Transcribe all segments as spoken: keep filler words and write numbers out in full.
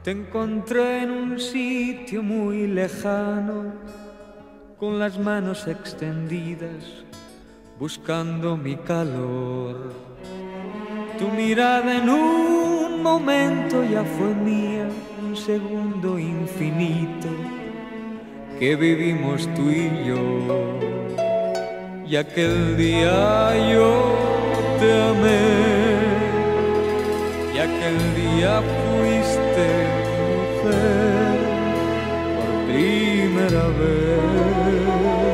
Te encontré en un sitio muy lejano, con las manos extendidas, buscando mi calor. Tu mirada en un momento ya fue mía, un segundo infinito que vivimos tú y yo. Y aquel día yo te amé, y aquel día fuiste mujer por primera vez.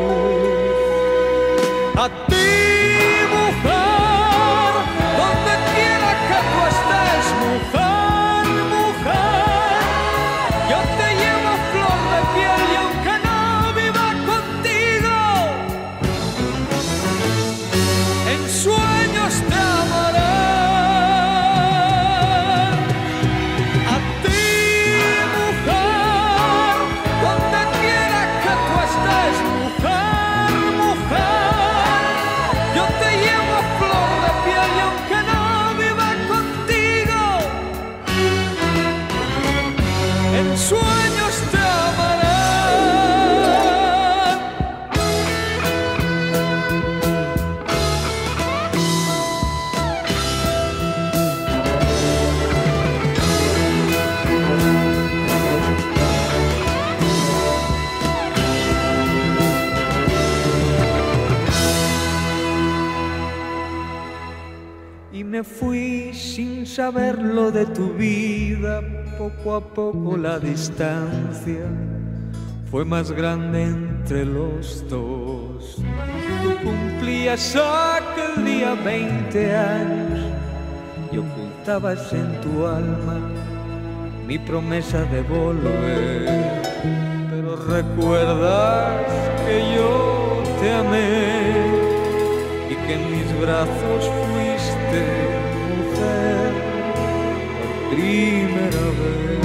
A ti, mujer, donde quiera que tú estés, mujer, mujer, yo te llevo flor de piel y aunque no viva contigo, en sueños te amaré. Sueños te amaré. Y me fui sin saberlo de tu vida. Poco a poco la distancia fue más grande entre los dos. Tú cumplías aquel día veinte años y ocultabas en tu alma mi promesa de volver. Pero recuerdas que yo te amé y que en mis brazos fuiste mujer por primera vez.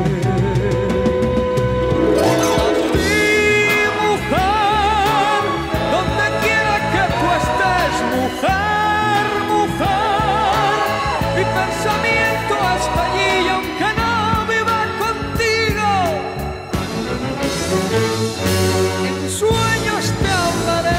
A ti, mujer, donde quiera que tú estés, mujer, mujer, mi pensamiento hasta allí y aunque no viva contigo, en sueños te hablaré.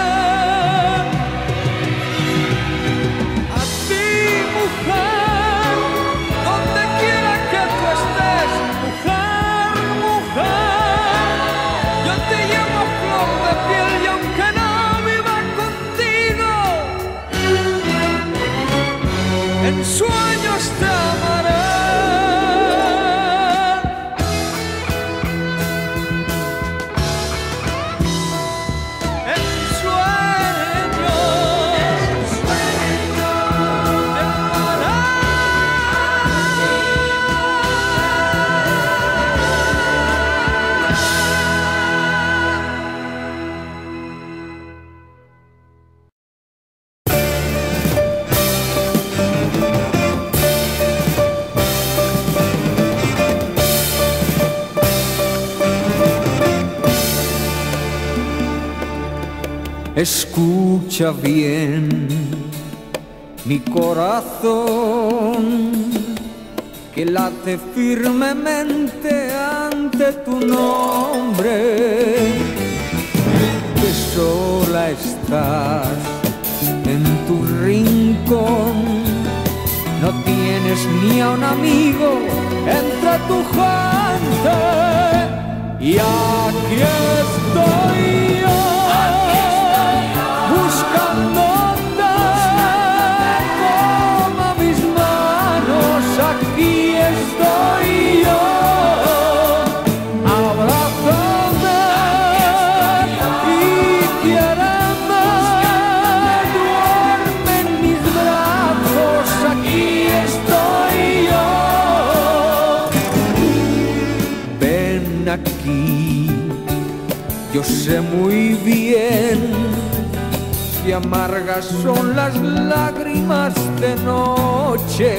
A ti, mujer, donde quiera que tú estés, mujer, mujer, yo te llevo flor de piel y aunque no viva contigo, en sueños te amaré. Escucha bien mi corazón que late firmemente ante tu nombre, que sola estás en tu rincón, no tienes ni a un amigo entre tu gente, y aquí estoy yo. Buscándote como mis manos, aquí estoy yo. Abrázame y quiéreme, duerme en mis brazos, aquí estoy yo. Ven aquí, yo sé muy bien que amargas son las lágrimas de noche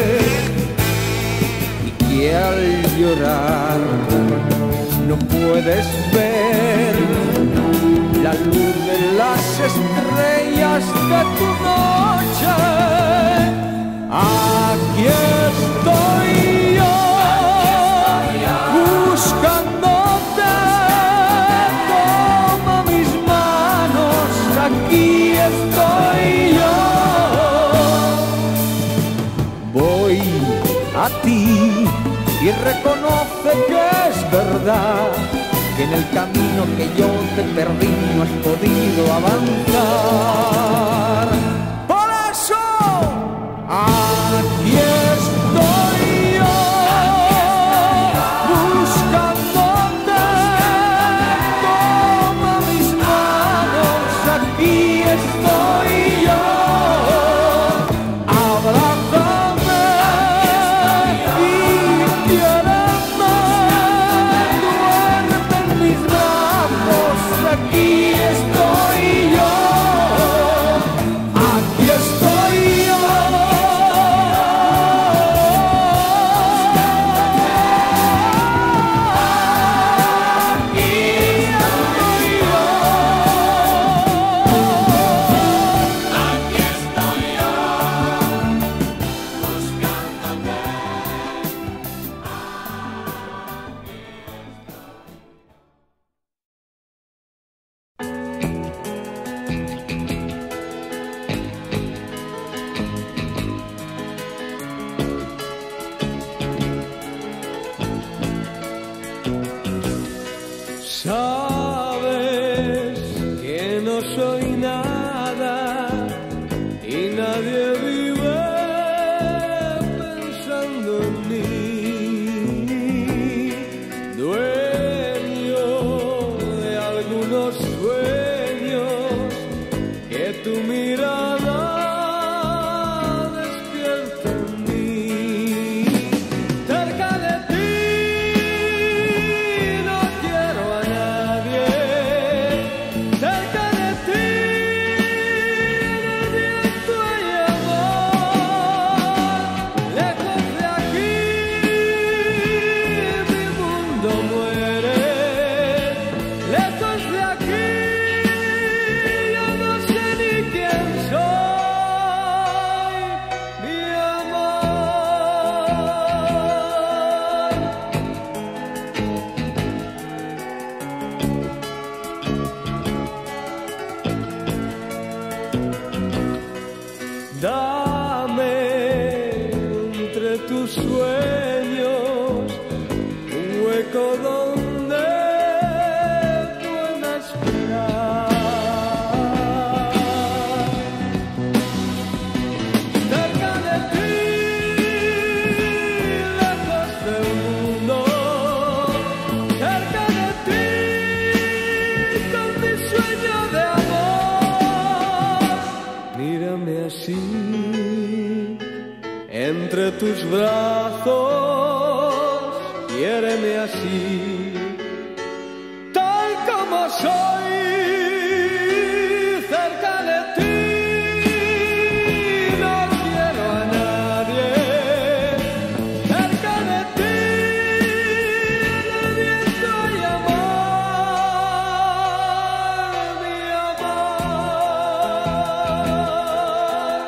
y que al llorar no puedes ver la luz de las estrellas de tu noche. Aquí estoy yo. ti y reconoce que es verdad, que en el camino que yo te perdí no has podido avanzar. Por eso, aquí estoy yo, buscándote. Toma mis manos, aquí estoy yo. Abrázame y quiéreme, duerme en mis brazos, aquí estoy yo, aquí estoy yo. Aquí estoy yo. Aquí estoy yo, buscándote. Sabes que no soy nada y nadie vive pensando en mí. Dueño de algunos sueños que tu mirada despierta en mí. Cerca de ti no quiero a nadie. Cerca de ti en el viento hay amor. Lejos de aquí mi mundo muere. Lejos de aquí yo no sé ni quién soy, mi amor. Dame entre tus sueños un hueco donde pueda esperar. Cerca de ti, lejos del mundo. Cerca de ti, con mi sueño de amor. Mírame así, entre tus brazos, quiéreme así, tal como soy. Cerca de ti no quiero a nadie. Cerca de ti en el viento hay amor, mi amor.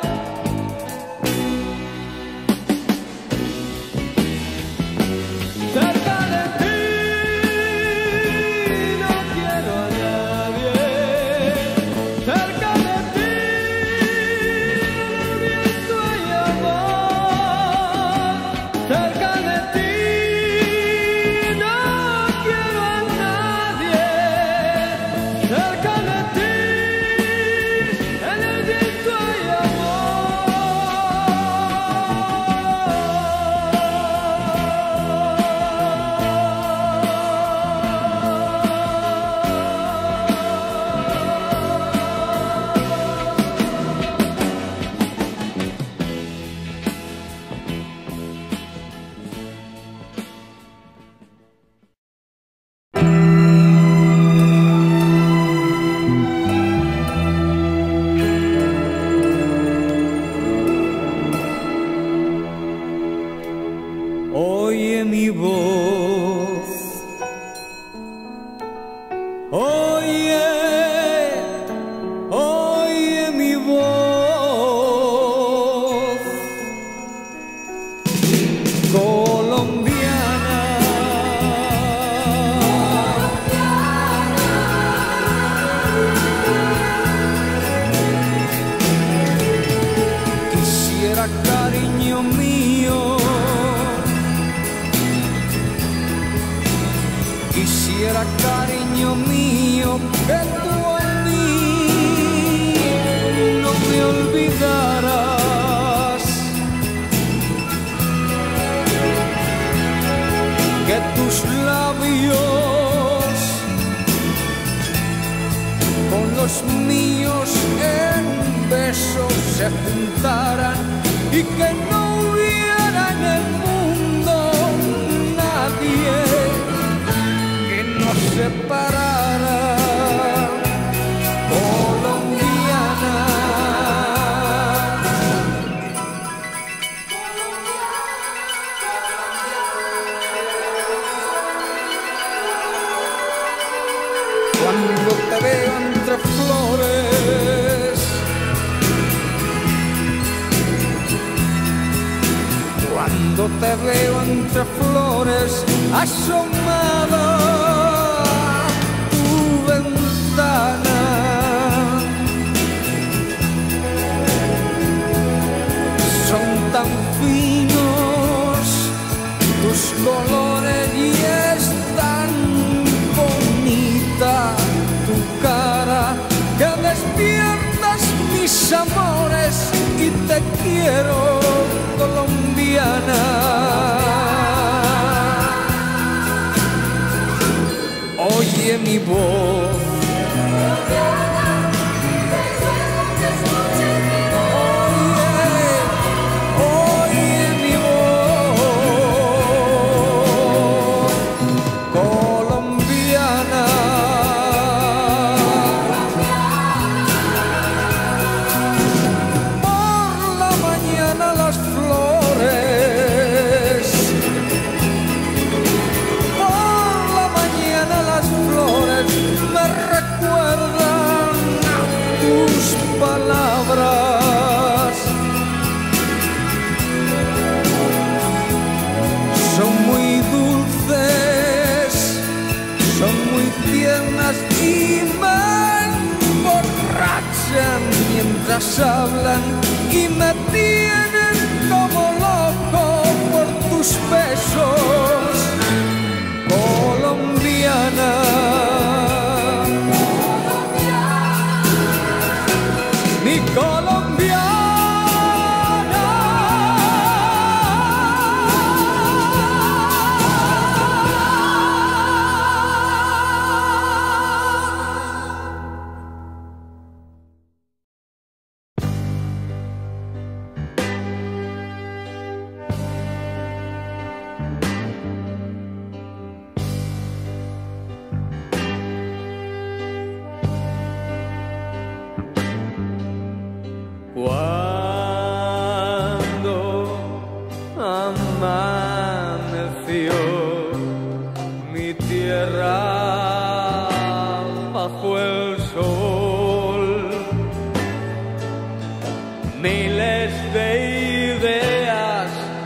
Cerca de ti quisiera, cariño mío, que tú a mí no me olvidaras, que tus labios con los míos en besos se juntaran y que no hubiera en el mundo nadie que nos separara. Colombiana, cuando te veo entre flores, cuando te veo entre flores, asomado a tu ventana, son tan finos tus colores y es tan bonita tu cara que despiertas mis amores y te quiero, colombiana. Oye mi voz, oye, oye mi voz, colombiana. Por la mañana las flores, por la mañana las flores me recuerdan tus palabras. Son muy dulces, son muy tiernas y me emborrachan mientras hablan y me tienen como loco por tus besos, colombiana. Mi colombiana. Cuando amaneció mi tierra bajo el sol, miles de ideas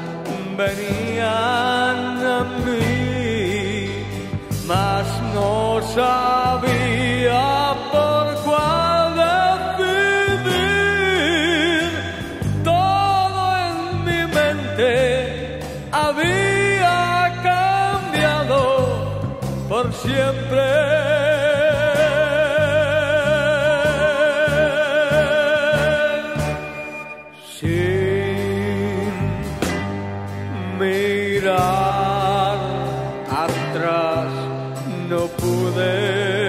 venían a mí, mas no sabía por cuál decidir. Todo en mi mente había cambiado por siempre. Sin mirar atrás no pude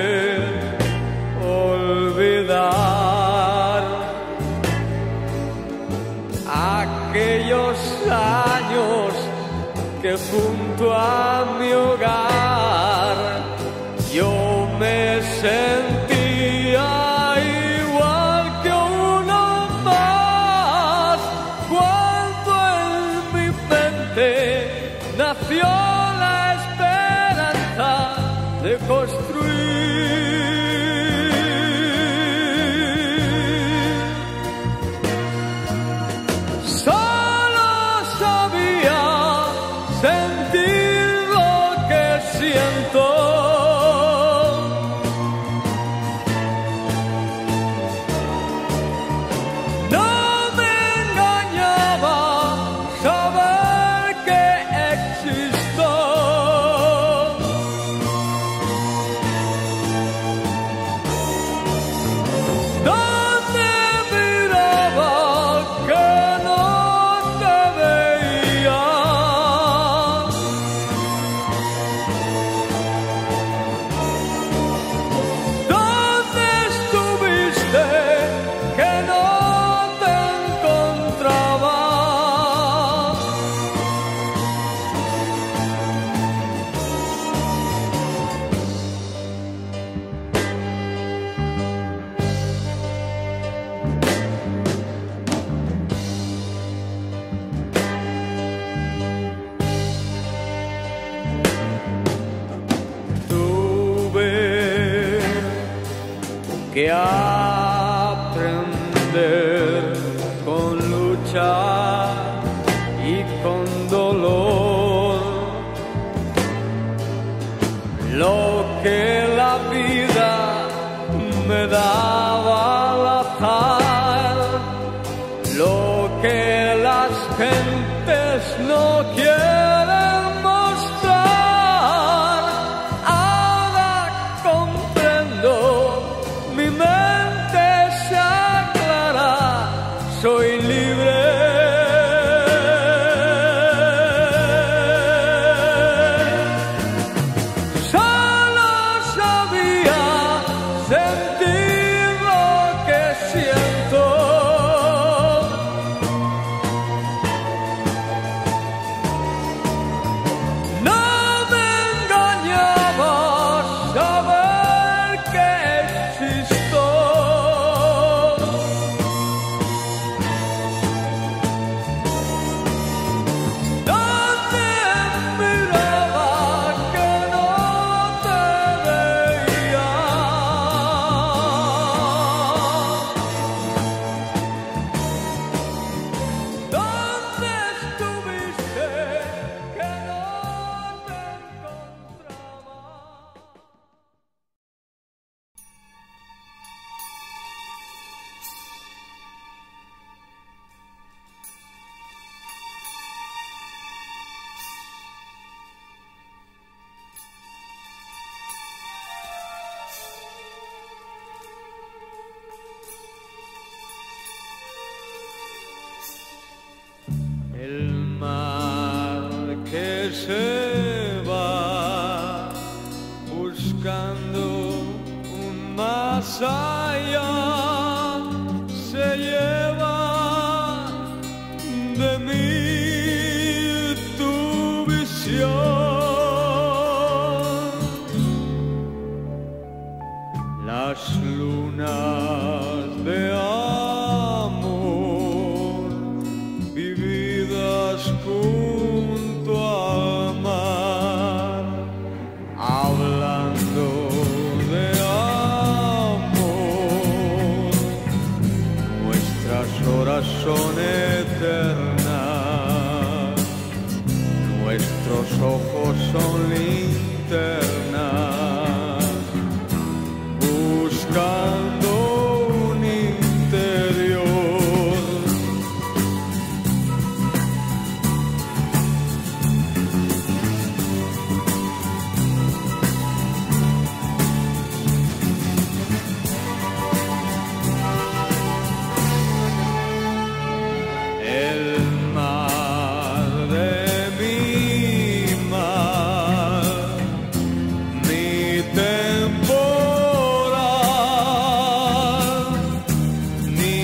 olvidar aquellos años que junto a mi hogar yo me sentía igual que uno más, cuando en mi mente nació la esperanza de construir. Solo sabía sentir lo que que aprender con lucha y con dolor. Lo que la vida me daba al azar, lo que las gentes no quieren mostrar. Ahora comprendo, mi mente se aclara, soy libre. Solo sabía sentir lo que siento. No me engañaba saber que existo. Donde miraba que no te veía. ¿Dónde estuviste que no te encontraba? El mar que se va buscando un más allá se lleva de mí tu visión. Las lunas de amor vividas junto al mar, hablando de amor. Nuestras horas son eternas, nuestros ojos son linternas, buscando un interior. El mar de mi mar, mi temporal, mi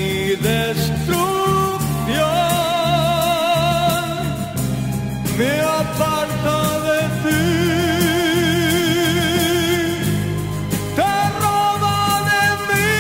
destrucción, me aparta de ti, te roba de mí.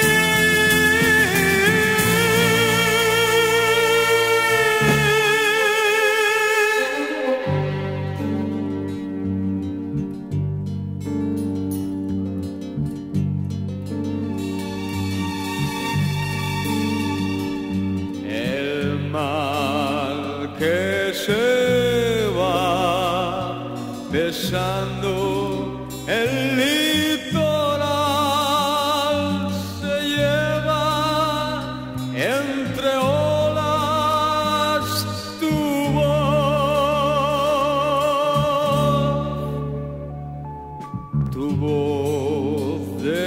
El mar que se va besando el litoral se lleva entre olas tu voz, tu voz de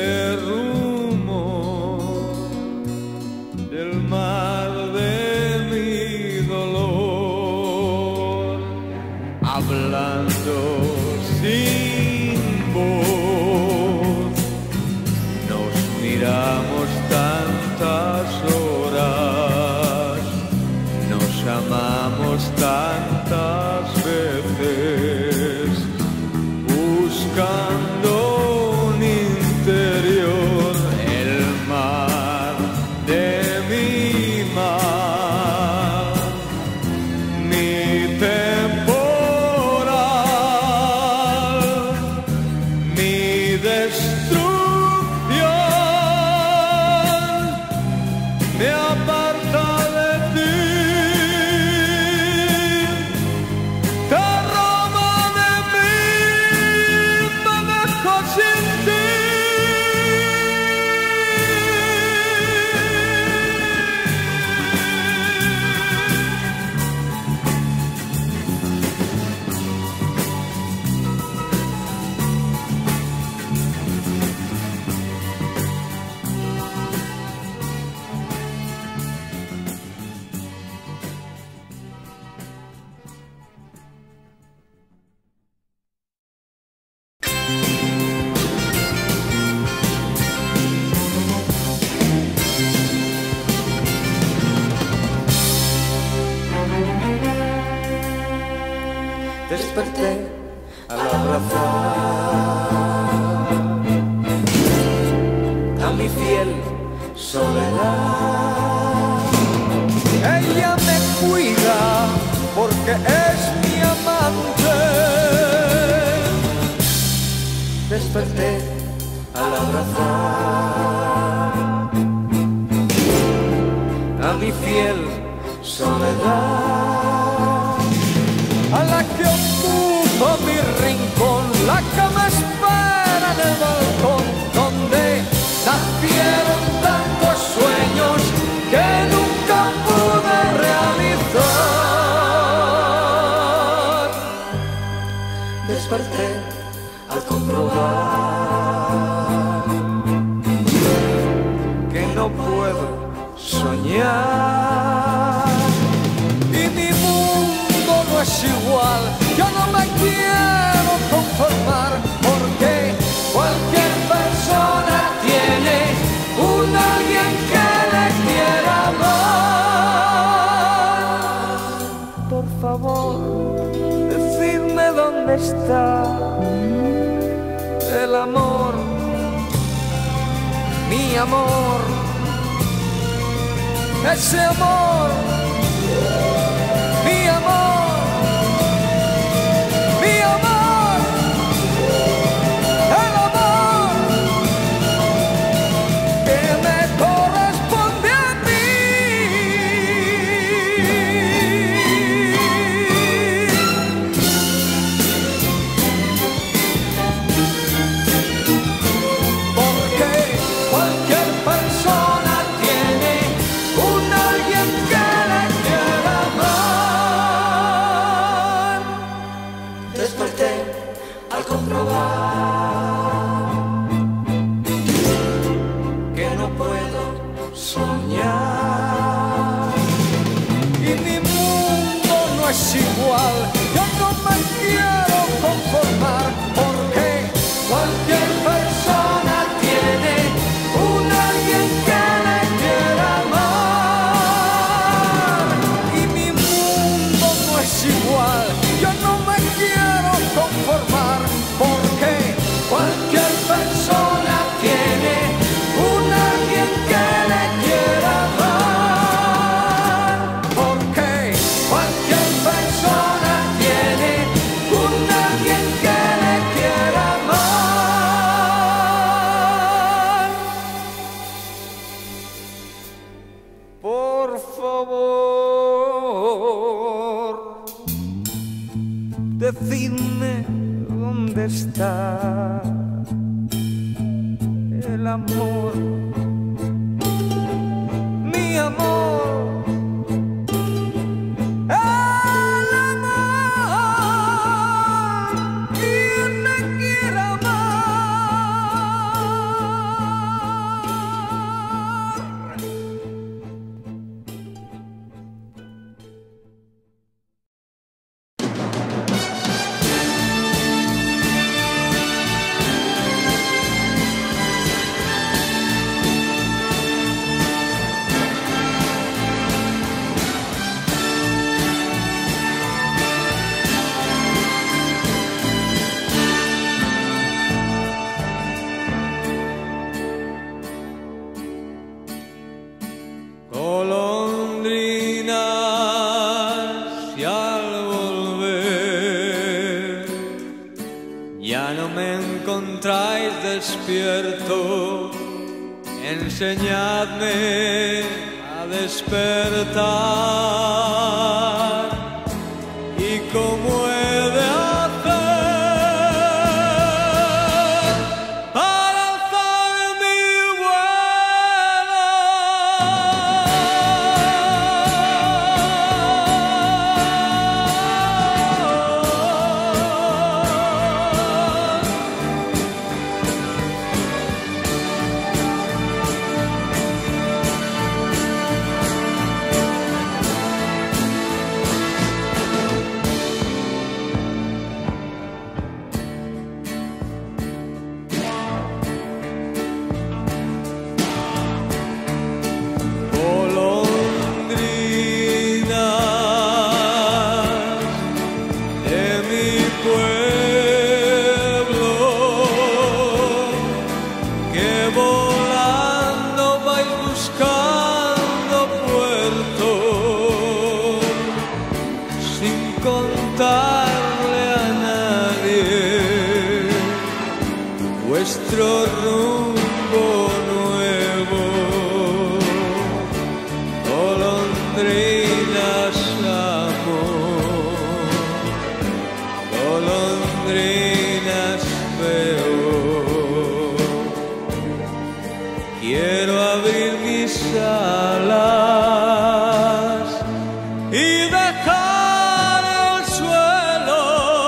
rumor del mar de mi dolor, hablando sin voz. Nos miramos tantas horas, nos amamos tantas veces, buscando un interior. El mar de mi mar, mi temporal, mi destrucción, desperté al abrazar a mi fiel soledad. Ella me cuida porque es mi amante. Desperté al abrazar a mi fiel soledad, a la que ocupa mi rincón. La cama espera en el balcón donde nacieron tantos sueños que nunca pude realizar. Desperté al comprobar que no puedo soñar y mi mundo no es igual. Yo no me quiero conformar porque cualquier persona tiene un alguien que le quiera amar. Por favor, decidme dónde está el amor, mi amor, ese amor, mi amor, mi amor, el amor que me corresponde a mí. Porque cualquier persona tiene un alguien que le quiera amar. Desperté al comprobar que no puedo soñar y mi mundo no es igual. Yo no me quiero conformar porque cualquier persona tiene un alguien que le quiera amar y mi mundo no es igual. Yo no me quiero conformar porque cualquier persona tiene un alguien que le quiera amar. Porque cualquier persona tiene un alguien que le quiera amar. Por favor, decidme dónde está el amor, mi amor, el amor, quien me quiera amar. Golondrinas, y al volver ya no me encontráis despierto, enseñadme a despertar y cómo he de hacer para alzar mi vuelo. nuestro rumbo nuevo. Golondrinas amor, golondrinas veo. Quiero abrir mis alas y dejar el suelo.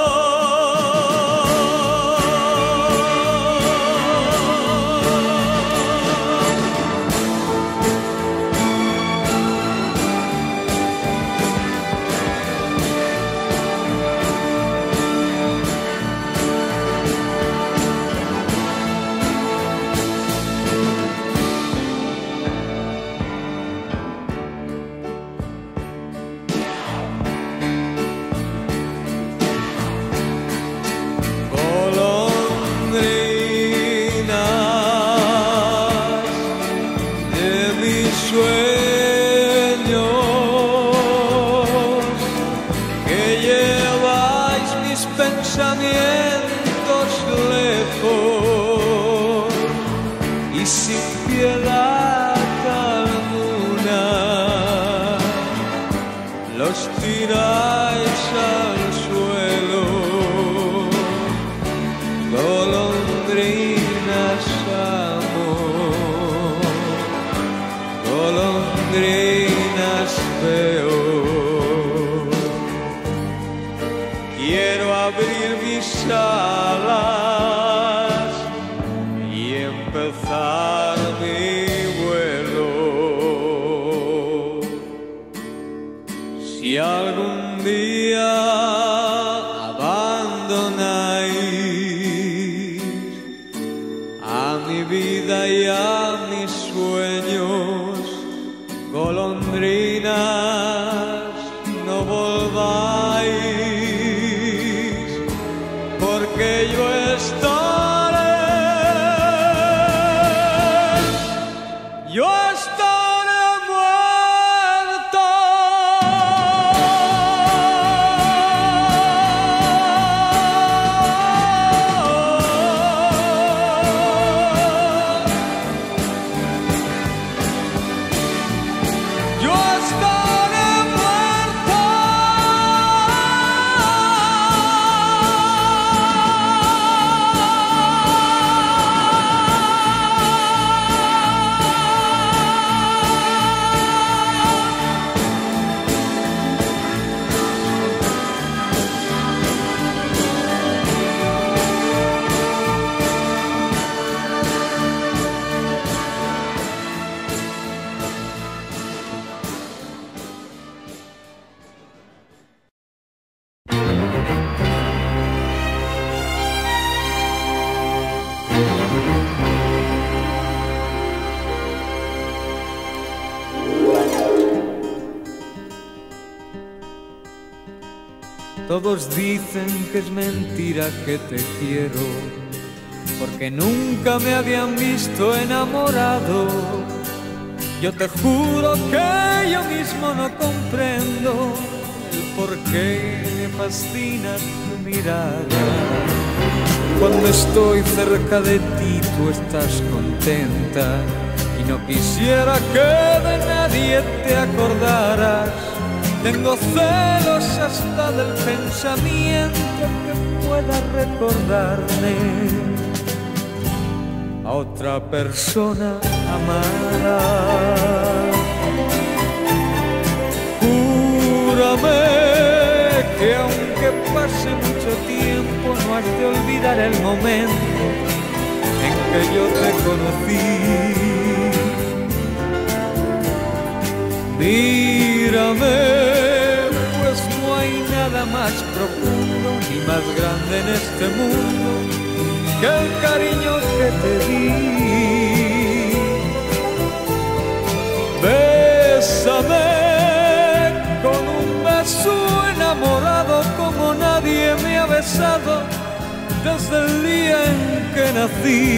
Pensamientos lejos y sin piedad alguna los tiráis al suelo. Golondrinas amor, golondrinas veo. Quiero abrir mis alas y empezar mi vuelo. Si algún día abandonáis a mi vida y a mis sueños, golondrinas, no volváis, porque yo estaré, yo estaré muerto. Yo estaré muerto. Todos dicen que es mentira que te quiero, porque nunca me habían visto enamorado. Yo te juro que yo mismo no comprendo el por qué me fascina tu mirada. Cuando estoy cerca de ti tú estás contenta y no quisiera que de nadie te acordaras. Tengo celos hasta del pensamiento que pueda recordarme a otra persona amada. Júrame que aunque pase mucho tiempo no has de olvidar el momento en que yo te conocí. Mírame, pues no hay nada más profundo ni más grande en este mundo que el cariño que te di. Bésame con un beso enamorado como nadie me ha besado desde el día en que nací.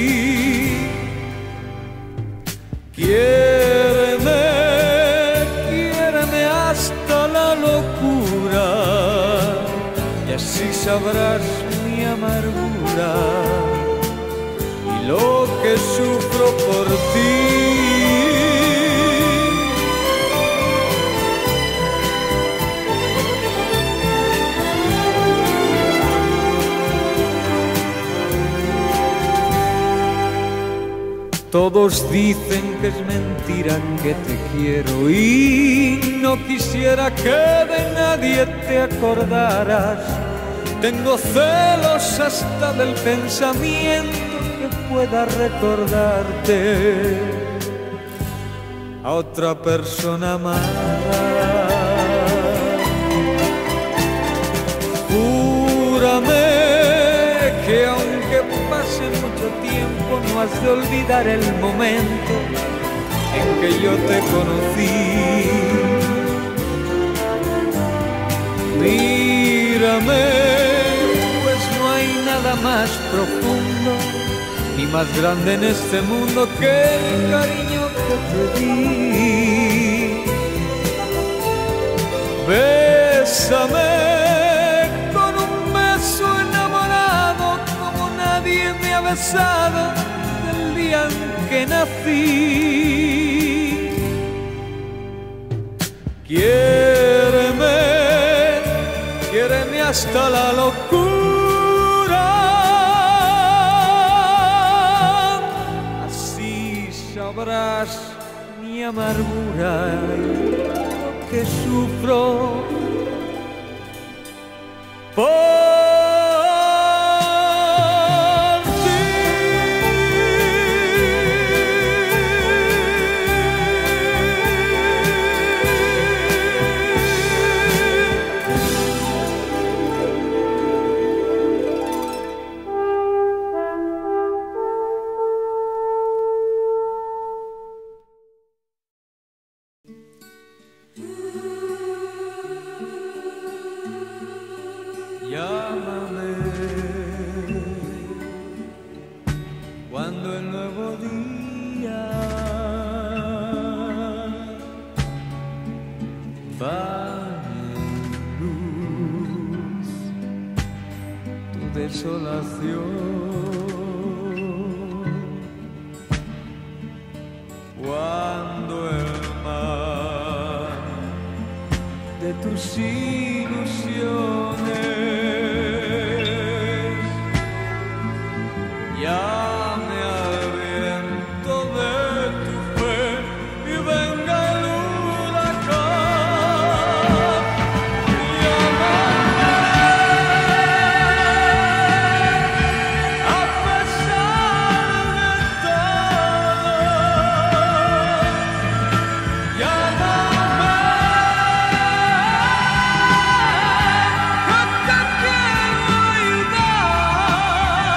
Quiéreme, hasta la locura y así sabrás mi amargura. Y lo que sufro por ti. Todos dicen que es mentira que te quiero y no quisiera que de nadie te acordaras. Tengo celos hasta del pensamiento que pueda recordarte a otra persona amada. Júrame que aunque pase mucho tiempo no has de olvidar el momento en que yo te conocí. Mírame, pues no hay nada más profundo ni más grande en este mundo que el cariño que te di. Bésame con un beso enamorado como nadie me ha besado del día en que nací. Quiéreme, quiéreme hasta la locura, así sabrás mi amargura y lo que sufro por llámame cuando el nuevo día bañe en luz tu desolación, cuando el mar de tus ilusiones llame al viento de tu fe y venga el huracán. Llámame a pesar de todo. Llámame que te quiero ayudar.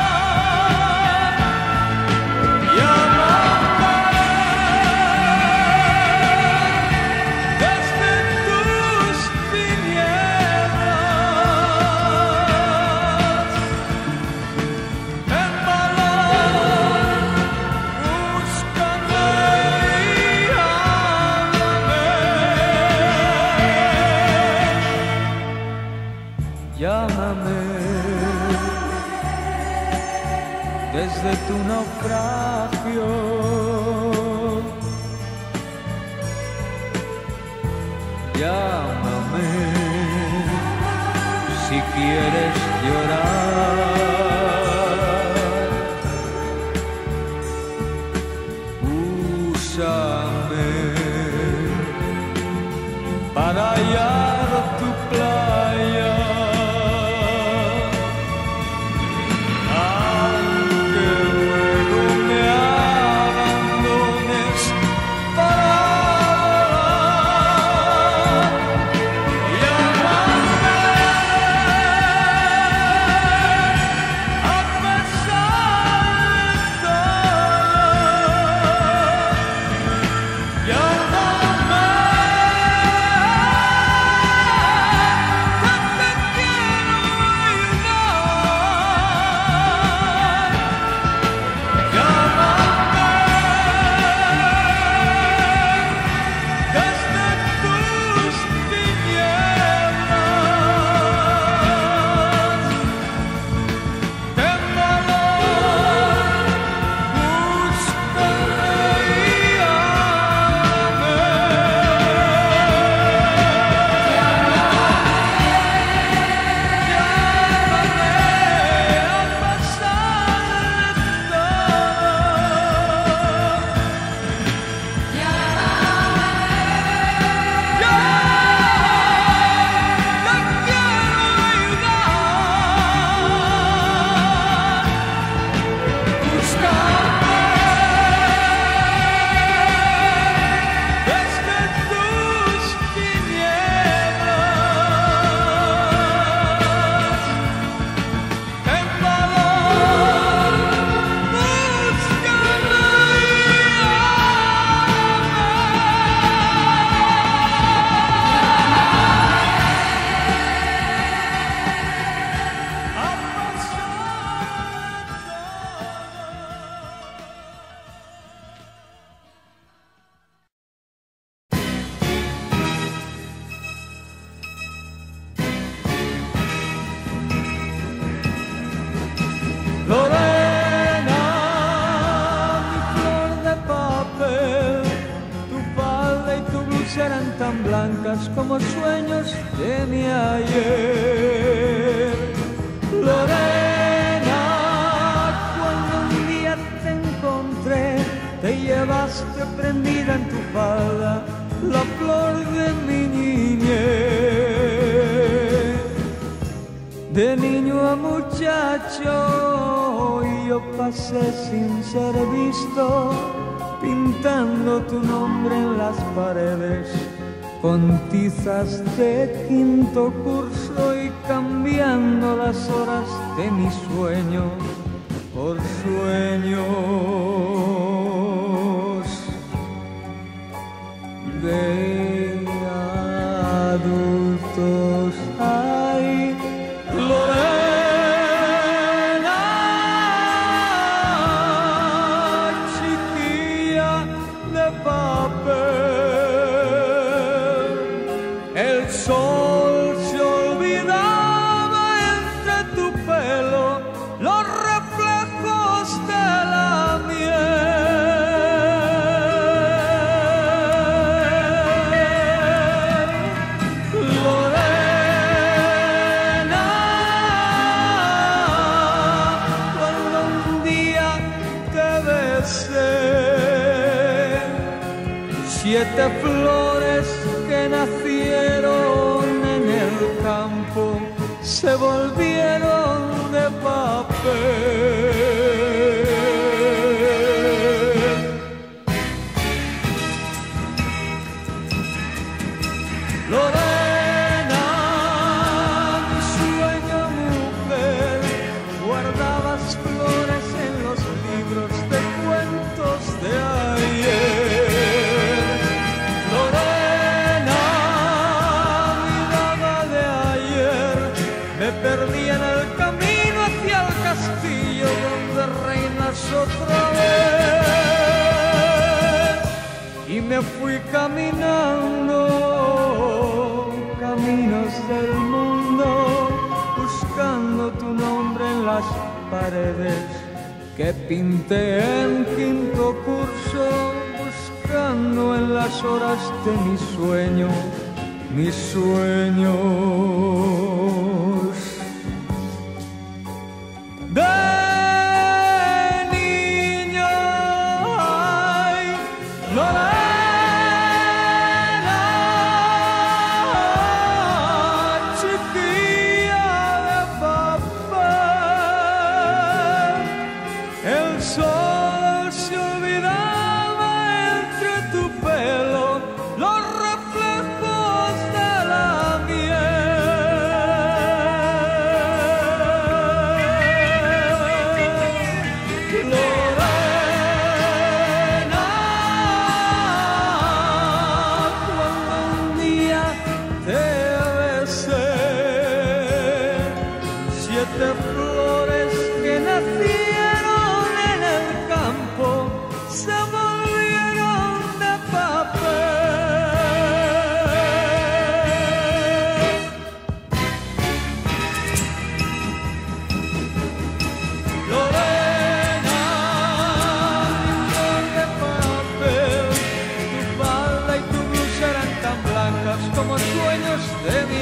Llámame desde tu naufragio, llámame si quieres llorar, úsame para hallar tu playa. blancas como sueños de mi ayer. Lorena, cuando un día te encontré, te llevaste prendida en tu falda la flor de mi niñez. De niño a muchacho y yo pasé sin ser visto, pintando tu nombre en las paredes con tizas de quinto curso y cambiando las horas de mis sueños por sueños de adultos. Ay, Lorena, chiquilla de papel, el sol se olvidaba entre tu pelo, los reflejos de la miel. Lorena, cuando un día te besé, siete flores que nacieron en el campo se volvieron de papel. Lorena, mi sueño mujer, guardabas flores en los libros de cuentos de ayer. Lorena, mi dama de ayer, me perdí en el camino hacia el castillo donde reinas otra vez. Y me fui caminando caminos del mundo, buscando tu nombre en las paredes que pinté en quinto curso, buscando en las horas de mi sueño, mis sueños de niño. Ay, Lorena, chiquilla de papel, el sol se olvidaba entre tu pelo, los reflejos de la miel. Lorena, cuando un día te besé, siete flores que nacieron en el campo se volvieron de papel. Lorena, mi flor de papel, tu falda y tu blusa eran tan blancas como sueños de mi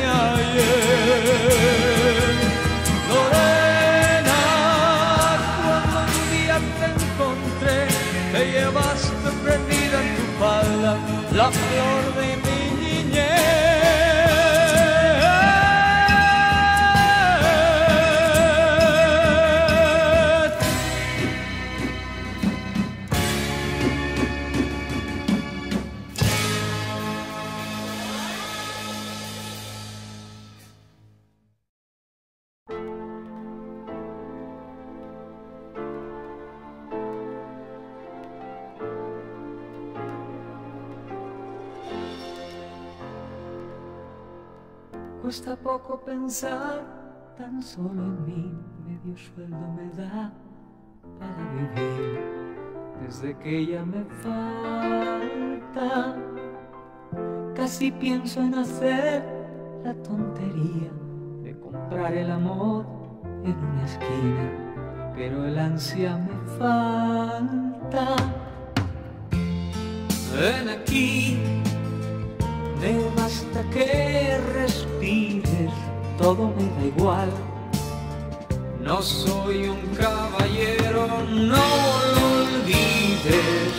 ayer. Lorena, cuando un día te encontré, te llevaste prendida en tu falda la flor de mi niñez. Cuesta poco pensar, tan solo en mí, medio sueldo me da para vivir. Desde que ella me falta, casi pienso en hacer la tontería de comprar el amor en una esquina, pero el ansia me falta. Ven aquí, me basta que respires, todo me da igual. No soy un caballero, no lo olvides.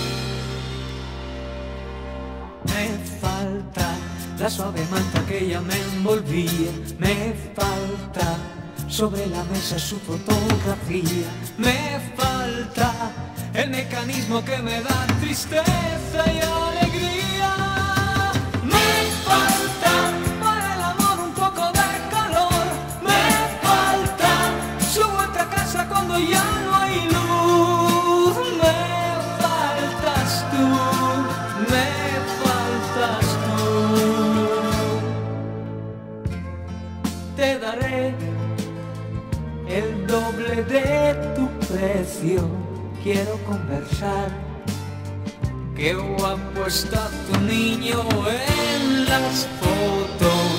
Me falta la suave manta que ya me envolvía. Me falta sobre la mesa su fotografía. Me falta el mecanismo que me da tristeza y alegría. Me falta para el amor un poco de calor. Me falta su otra casa cuando ya no hay luz. Me faltas tú, me faltas tú. Te daré el doble de tu precio. Quiero conversar. Qué guapo está tu niño en las fotos.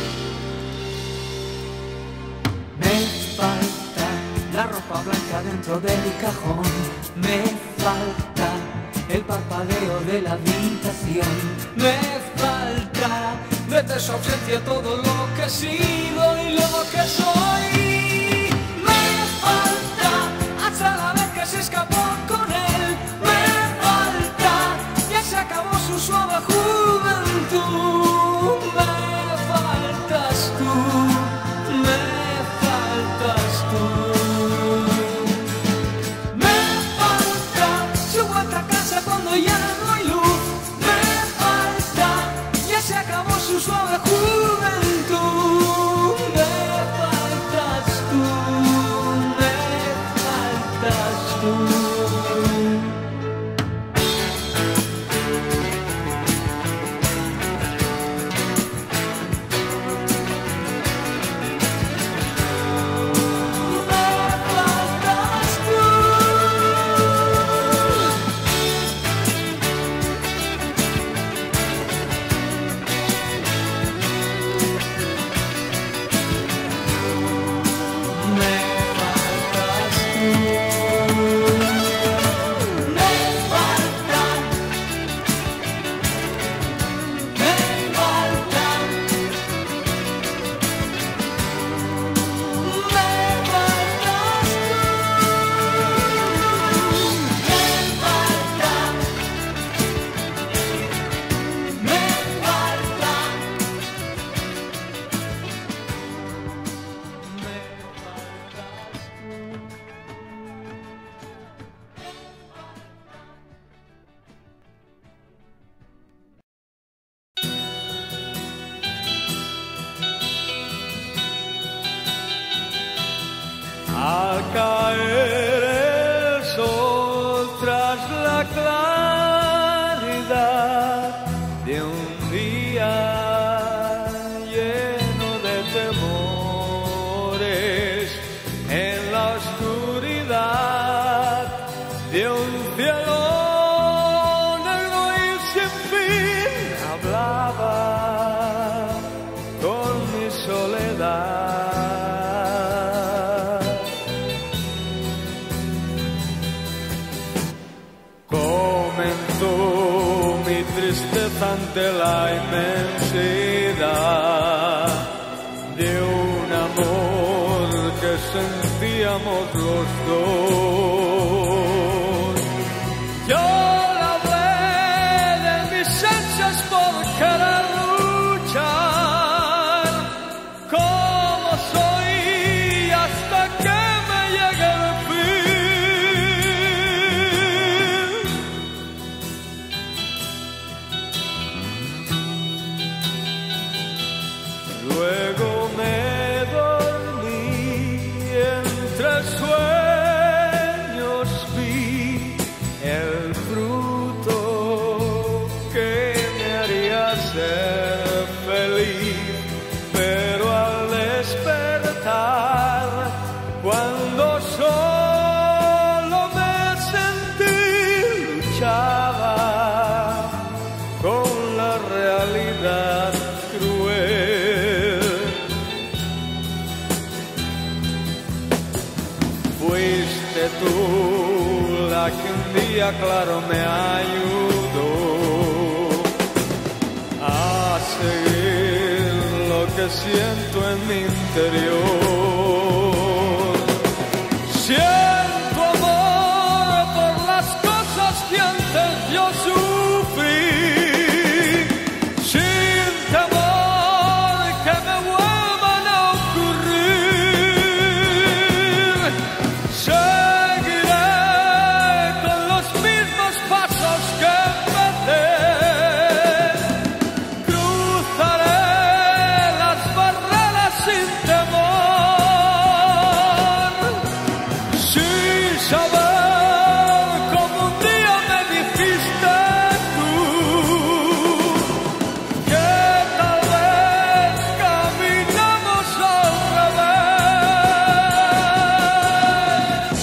Me falta la ropa blanca dentro de mi cajón. Me falta el parpadeo de la habitación. Me falta de su ausencia todo lo que he sido y lo que soy. Me falta hasta la vez que se escapó con él. Me falta, ya se acabó su suave juventud. Me faltas tú, me faltas tú. Me falta su otra casa cuando ya no hay luz. Me falta, ya se acabó su suave juventud. Me faltas tú, me faltas tú. Al caer el sol tras la claridad de un día lleno de temores, en la oscuridad de un cielo negro y sin fin, hablaba con mi soledad. Mi tristeza ante la inmensidad de un amor que sentíamos los dos. Yo le hablé de mis ansias por querer luchar como soy hasta que me llegue el fin. Luego me dormí, entre sueños vi el fruto que me haría ser feliz, pero al despertar, cuando solo me sentí, luchaba con la realidad cruel. Fuiste tú la que un día claro me ayudó a seguir lo que siento en mi interior. Siento amor por las cosas que antes yo sufrí, sin temor que me vuelvan a ocurrir. Seguiré con los mismos pasos que empecé. Cruzaré las barreras sin temor, sin saber cómo un día me dijiste tú que tal vez caminamos al revés.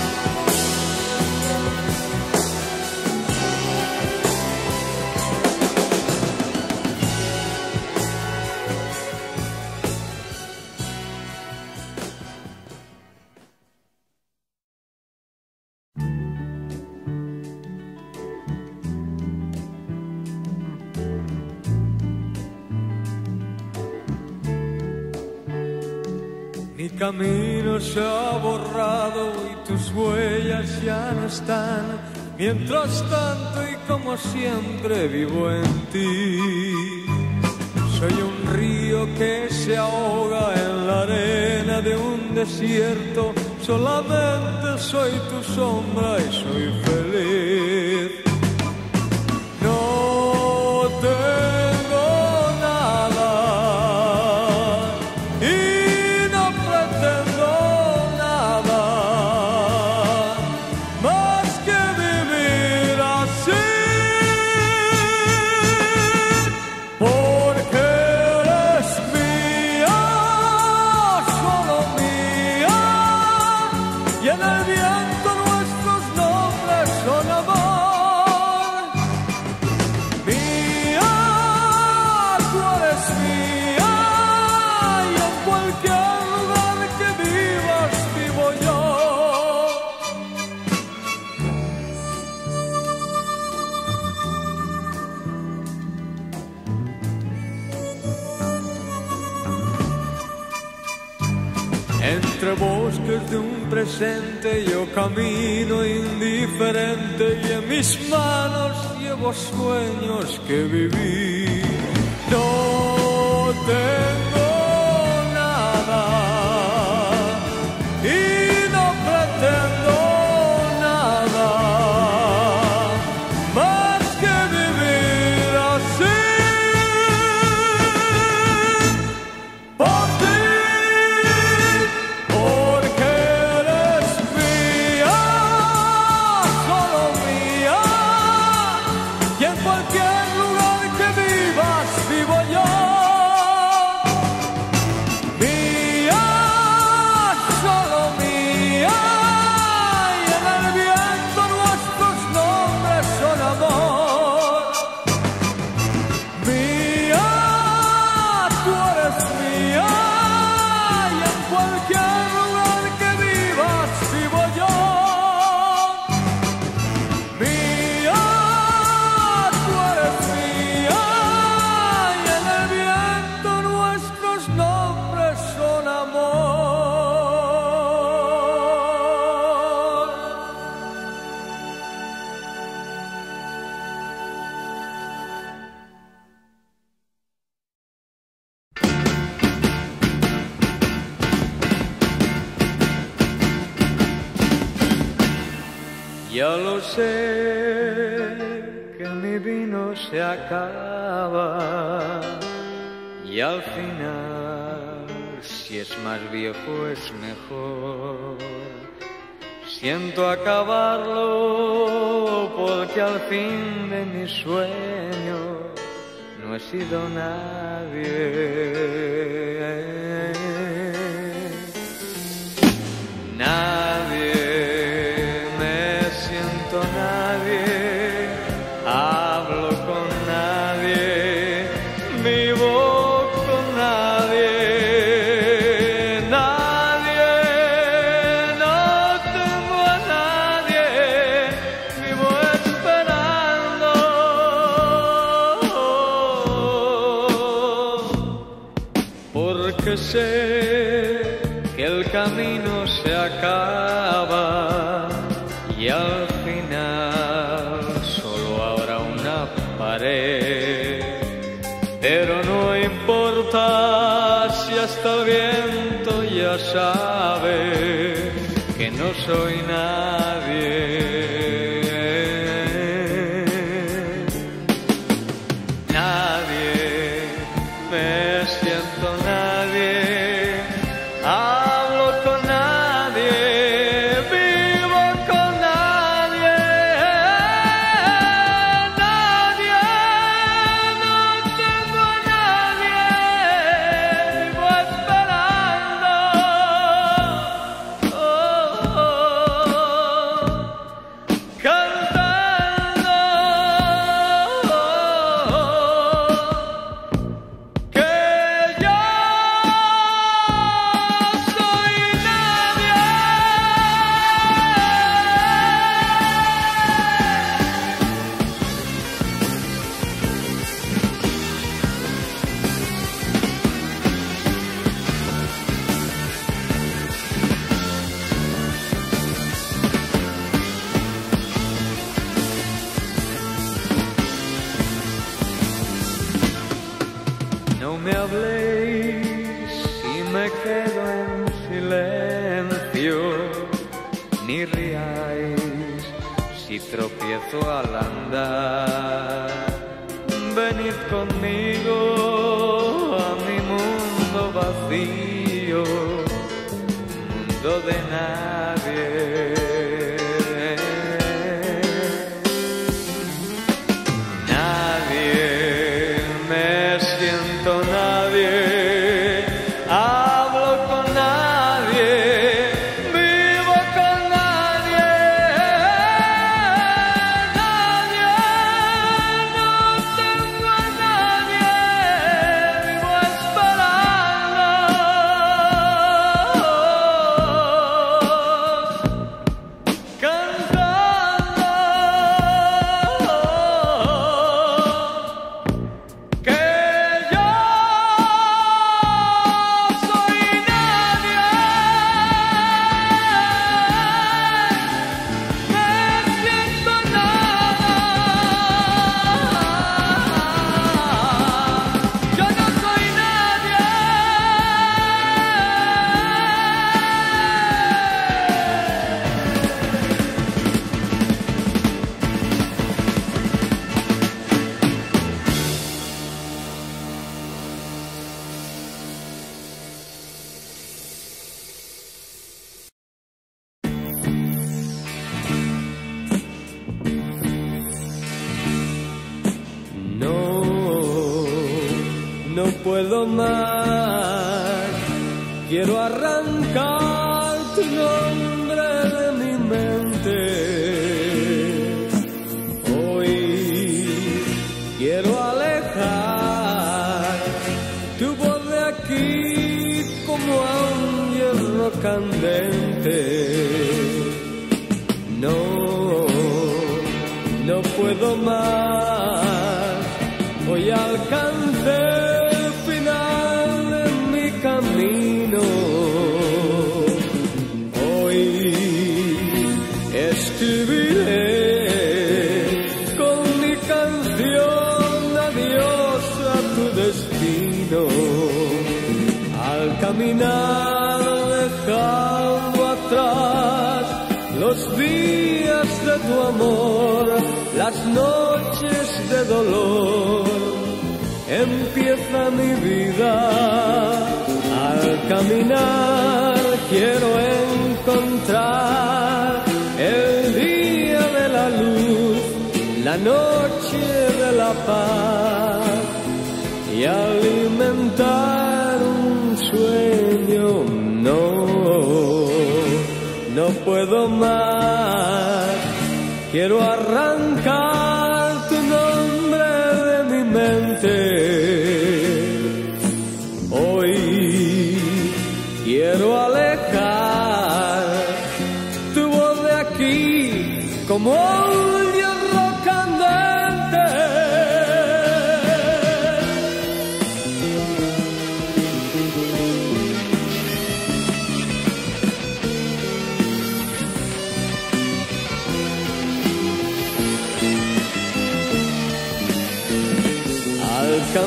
Mi camino se ha borrado y tus huellas ya no están. Mientras tanto y como siempre vivo en ti. Soy un río que se ahoga en la arena de un desierto. Solamente soy tu sombra y soy feliz. No tengo nada y no pretendo nada más que vivir así, porque eres mía, solo mía, y en el viento nuestros nombres son amor. Mía, tú eres mía, y en cualquier lugar que vivas vivo yo. Entre bosques de un presente yo camino indiferente y en mis manos llevo sueños que viví. No tengo nada y no pretendo nada más que vivir así. Por ti, porque eres mía, solo mía, y en cualquier lugar que vivas vivo yo. Mía, solo mía, y en el viento nuestros nombres son amor. Mía, tú eres mía, y en cualquier lugar que vivas vivo yo. Mía, tú eres mía, y en el viento nuestros nombres son amor. Ya lo sé que mi vino se acaba y al final, si es más viejo es mejor. Siento acabarlo porque al fin de mi sueño no he sido nadie. Nadie, me siento nadie, hablo con nadie, vivo con nadie. Nadie, no tengo a nadie, vivo esperando. porque sé que el camino se acaba y al final solo habrá una pared. Pero no importa si hasta el viento ya sabe que no soy nadie. No me habléis si me quedo en silencio, ni riáis si tropiezo al andar. Venid conmigo a mi mundo vacío, mundo de nadie. No puedo más, quiero arrancar tu nombre de mi mente. Hoy quiero alejar tu voz de aquí como a un hierro candente. No, no puedo más, hoy alcancé hoy escribiré con mi canción adiós a tu destino. Al caminar dejando atrás los días de tu amor, las noches de dolor, empieza mi vida. Al caminar quiero encontrar el día de la luz, la noche de la paz y alimentar un sueño. No, no puedo más, quiero arrancar tu nombre de mi mente. Hoy quiero alejar tu voz de aquí como un hierro candente.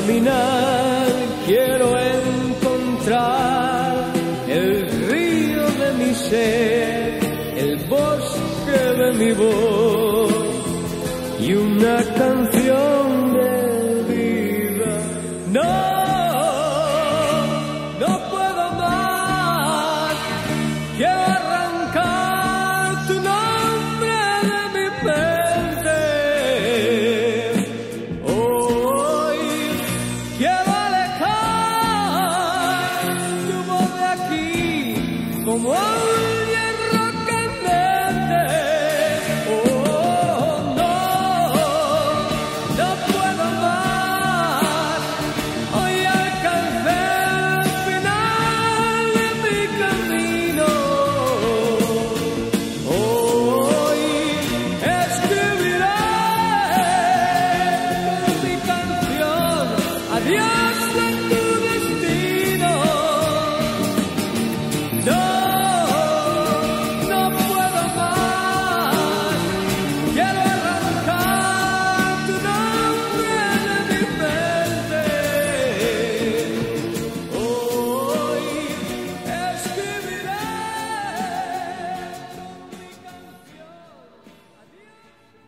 caminar, quiero encontrar el río de mi ser, el bosque de mi voz y una canción de vida. No, no puedo más, quiero arrancar tu nombre de mi mente. Hoy quiero alejar tu voz de aquí como un hierro candente. Oh, no, no puedo más. Hoy alcancé el final de mi camino. Hoy escribiré con mi canción adiós a tu destino. No, no puedo más. Quiero arrancar tu nombre de mi mente. Hoy escribiré con mi canción adiós.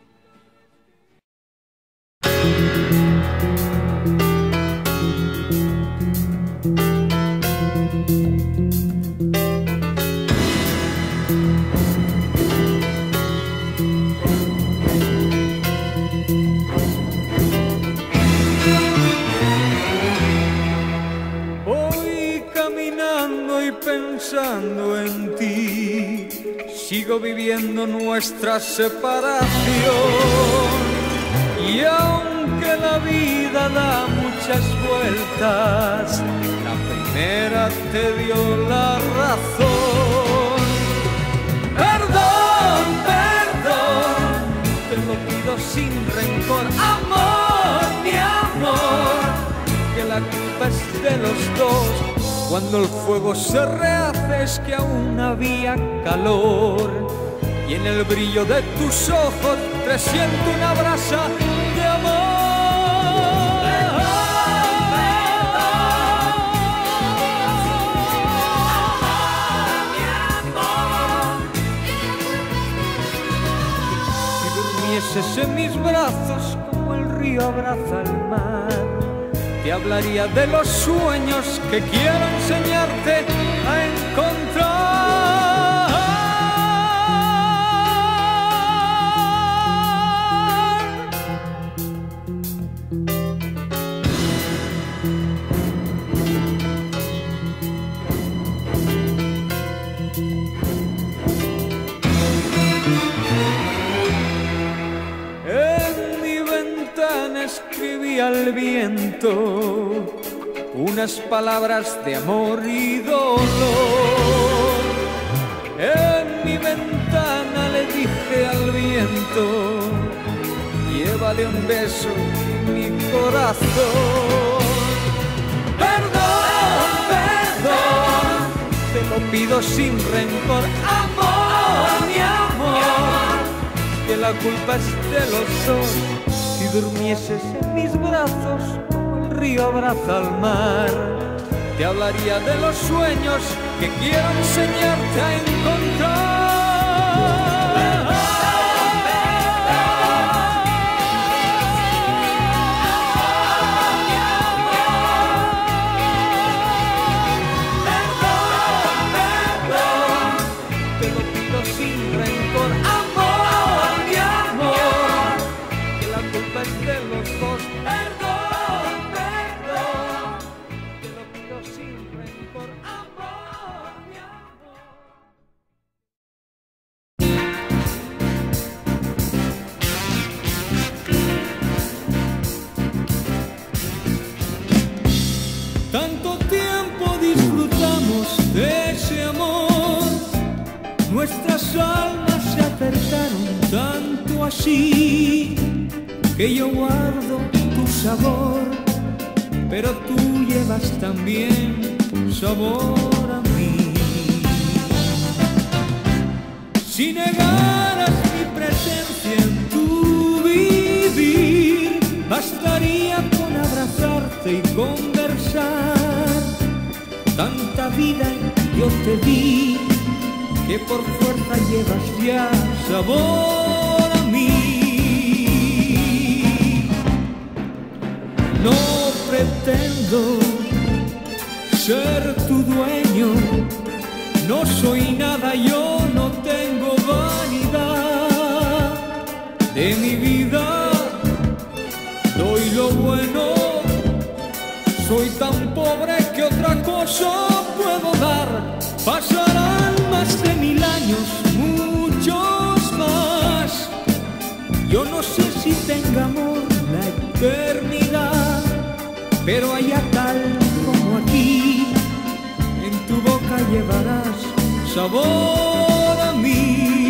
Voy caminando y pensando en ti, sigo viviendo nuestra separación. Y aunque la vida da muchas vueltas, la primera te dio la razón. Perdón, perdón, te lo pido sin rencor. Amor, mi amor, que la culpa es de los dos. Cuando el fuego se rehace es que aún había calor. Y en el brillo de tus ojos te siento una brasa de amor. Si durmieses en mis brazos como el río abraza el mar, te hablaría de los sueños que quiero enseñarte a encontrar. En mi ventana escribí al viento unas palabras de amor y dolor. En mi ventana le dije al viento, llévale un beso en mi corazón. Perdón, perdón, te lo pido sin rencor. Amor, mi amor, que la culpa es de los dos. Si durmieses en mis brazos como el río abraza al mar, te hablaría de los sueños que quiero enseñarte a encontrar. Tanto tiempo disfrutamos de ese amor, nuestras almas se acercaron tanto así, que yo guardo tu sabor, pero tú llevas también sabor a mí. Si negaras mi presencia en tu vivir, bastaría con abrazarte y conversar. Tanta vida yo te di que por fuerza llevas ya sabor a mí. No pretendo ser tu dueño, no soy nada, yo no tengo vanidad. De mi vida doy lo bueno, soy tan pobre que otra cosa puedo dar. Pasarán más de mil años, muchos más. Yo no sé si tenga amor la eternidad, pero allá tal como aquí, en tu boca llevarás sabor a mí.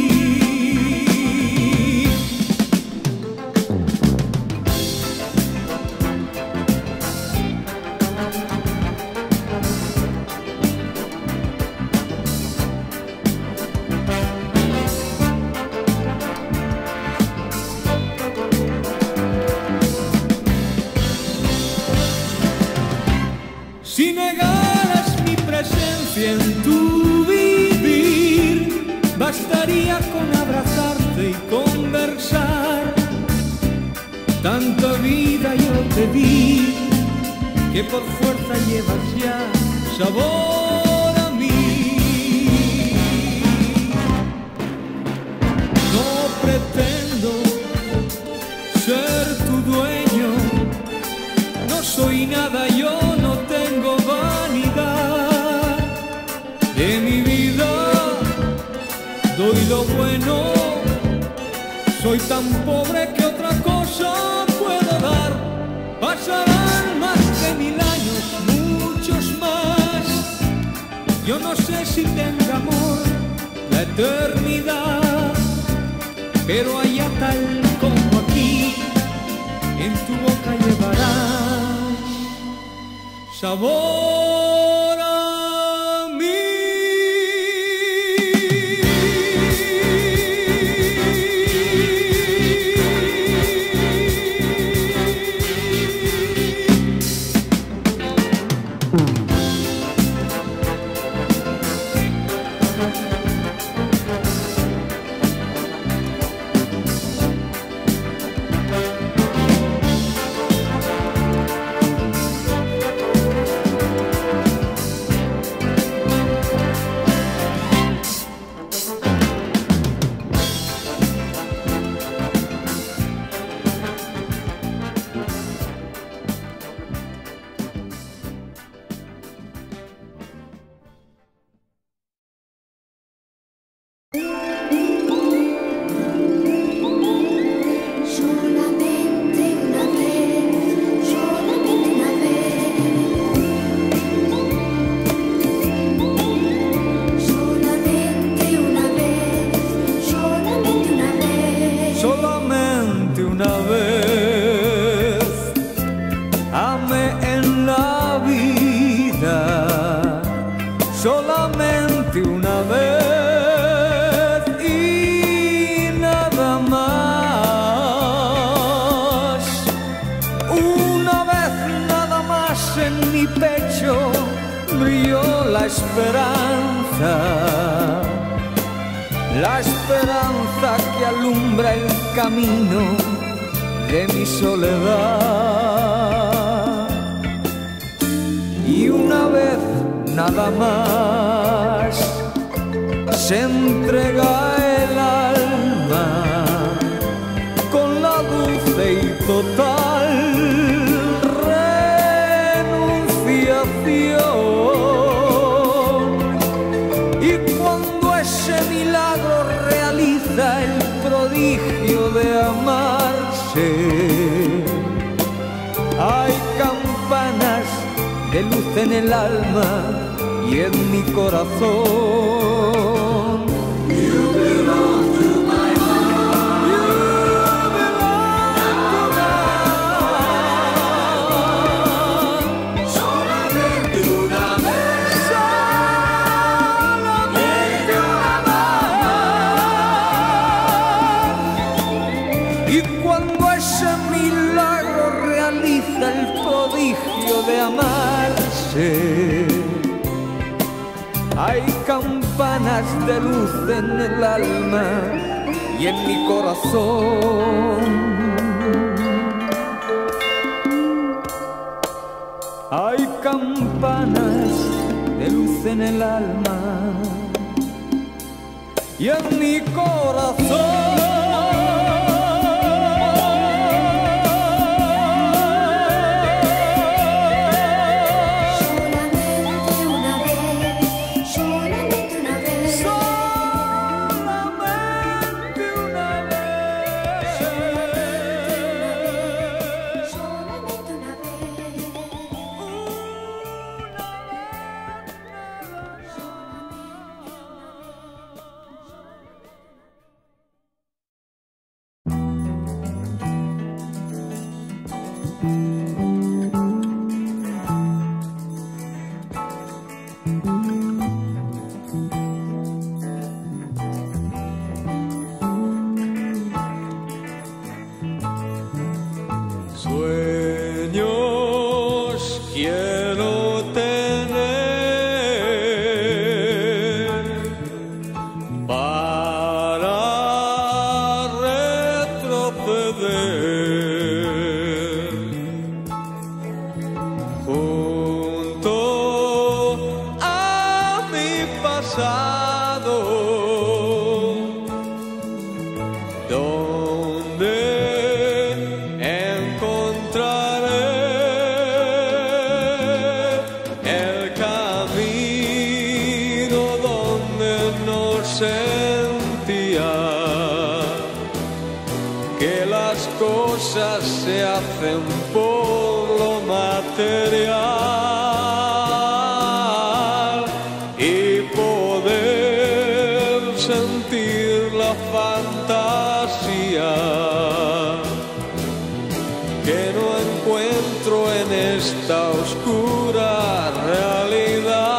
Si negaras mi presencia en tu vivir, bastaría con abrazarte y conversar. Tanta vida yo te di que por fuerza llevas ya sabor a mí. No pretendo ser tu dueño, no soy nada, yo no tengo vanidad. De mi vida doy lo bueno, soy tan pobre que otra cosa puedo dar. Pasarán más de mil años, muchos más. Yo no sé si tenga amor la eternidad, pero allá tal como aquí, en tu boca llevarás sabor a mí. Solamente una vez y nada más. Una vez nada más en mi pecho brilló la esperanza, la esperanza que alumbra el camino de mi soledad. Y una vez nada más se entrega el alma con la dulce y total renunciación. Y cuando ese milagro realiza el prodigio de amarse, hay campanas de luz en el alma y en mi corazón. You belong to my heart. You belong to my heart. Solamente una vez. Solamente una vez. Y cuando ese milagro realiza el prodigio de amar, amanecer. Hay campanas de luz en el alma y en mi corazón. Hay campanas de luz en el alma y en mi corazón. Sueños quiero tener para retroceder junto a mi pasado, donde sentía que las cosas se hacen por lo material y poder sentir la fantasía que no encuentro en esta oscura realidad.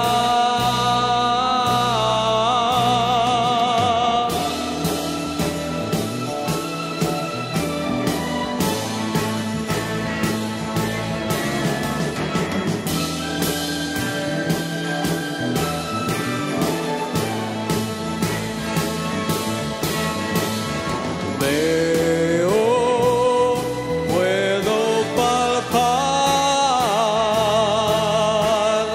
Veo, puedo palpar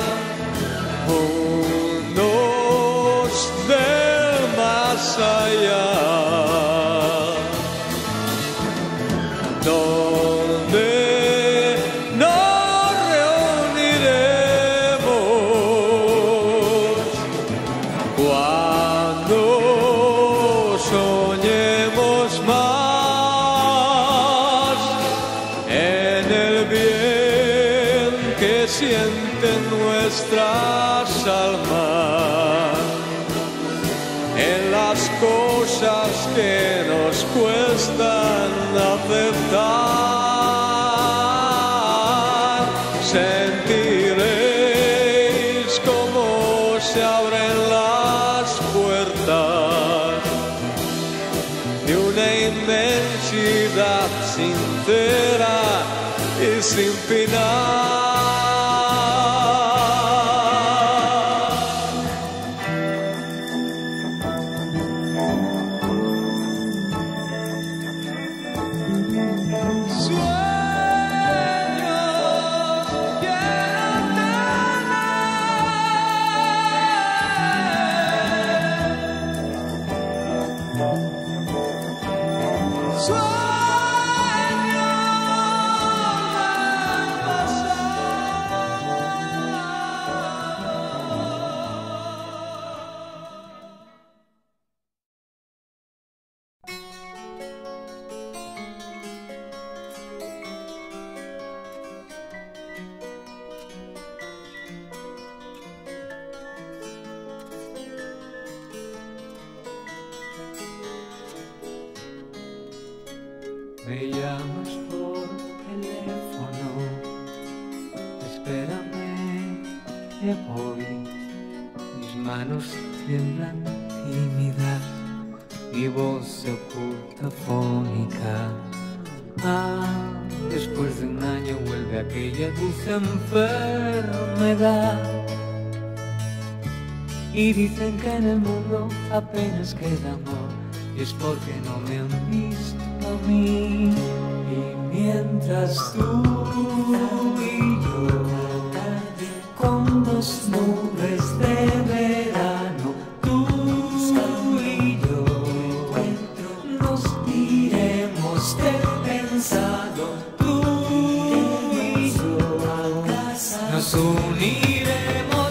mundos del más allá, donde nos reuniremos cuando soñemos más en el bien que sienten nuestras almas, en las cosas que nos cuestan aceptar. Sentiréis cómo se abren las puertas de una inmensidad sincera y sin final. Me llamas por teléfono, espérame, que voy. Mis manos tiemblan tímidas, mi voz se oculta fónica. Ah, después de un año vuelve aquella dulce enfermedad. me da. Y dicen que en el mundo apenas queda amor, y es porque no me han visto a mí. Y mientras tú y yo, con dos nubes de verano, tú y yo, nos diremos de pensado, tú y yo, nos uniremos.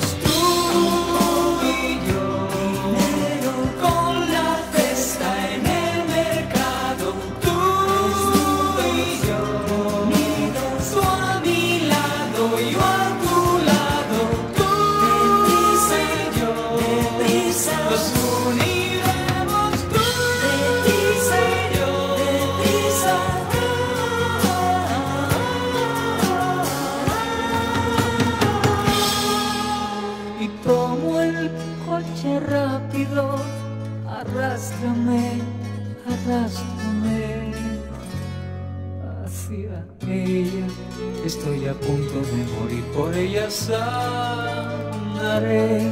Arrástrame, arrástrame hacia ella. Estoy a punto de morir, por ella sanaré.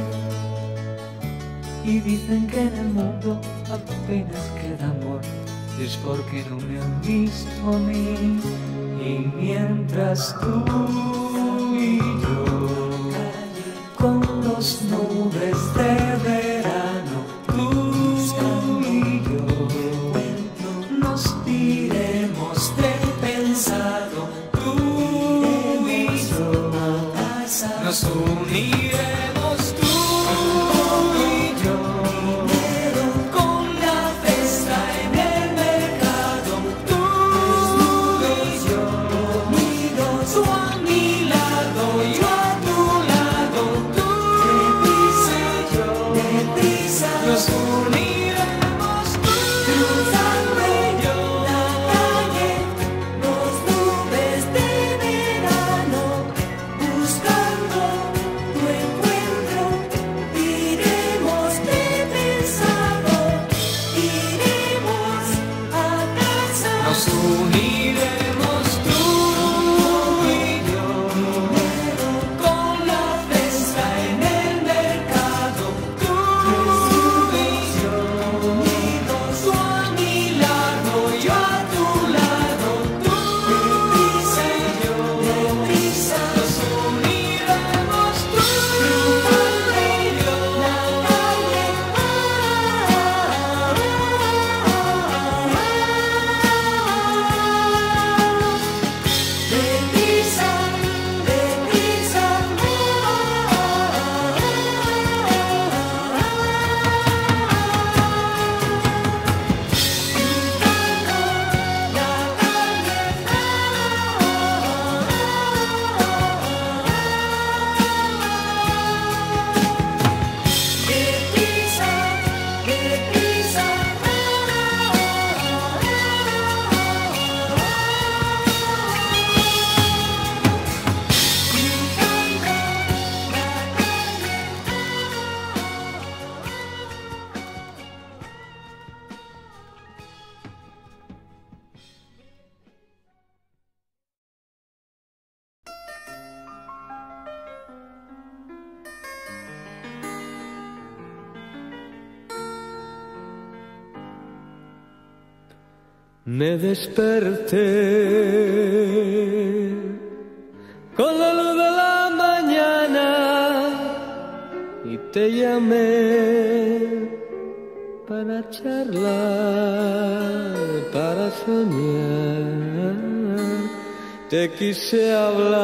Y dicen que en el mundo apenas queda amor, y es porque no me han visto a mí. Y mientras tú y yo, con dos nubes de verano, tú y yo, nos diremos de pensado, tú y yo, nos uniremos tú y yo, con la cesta en el mercado, tú y yo, tú a mi lado, yo a tu lado, tú deprisa y yo, deprisa, nos uniremos tú, cruzando yo la calle, dos nubes de verano, buscando tu encuentro, iremos de pensado, iremos a casa, nos uniremos tú y yo, con la cesta en el mercado, tú y yo, tú a mi lado, yo a tu lado, tú deprisa y yo, deprisa, nos uniremos tú, cruzando yo la calle, deprisa, deprisa, deprisa, deprisa. Me desperté con la luz de la mañana y te llamé para charlar, para soñar. Te quise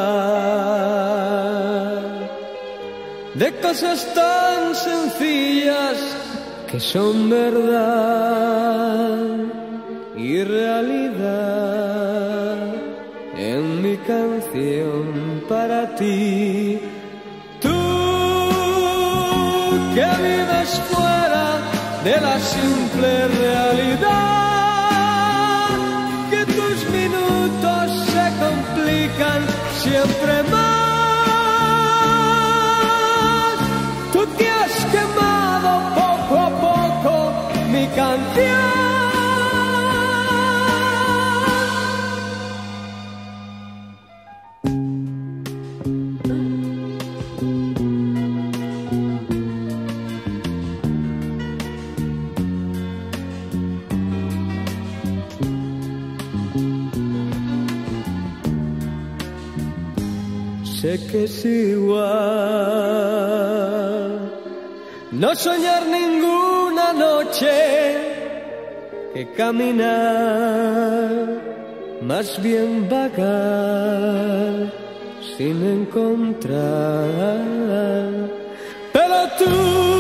hablar de cosas tan sencillas que son verdad y realidad en mi canción para ti. Tú que vives fuera de la simple realidad, que tus minutos se complican siempre más. Tú que has quemado poco a poco mi canción. que es igual. No soñar ninguna noche que caminar, más bien vagar sin encontrar. Pero tú,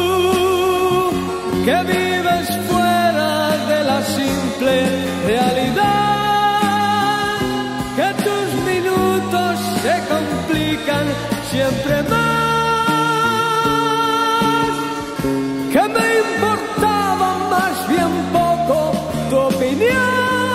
que vives fuera de la simple realidad, que tus minutos se complican siempre más, que me importaba más bien poco tu opinión.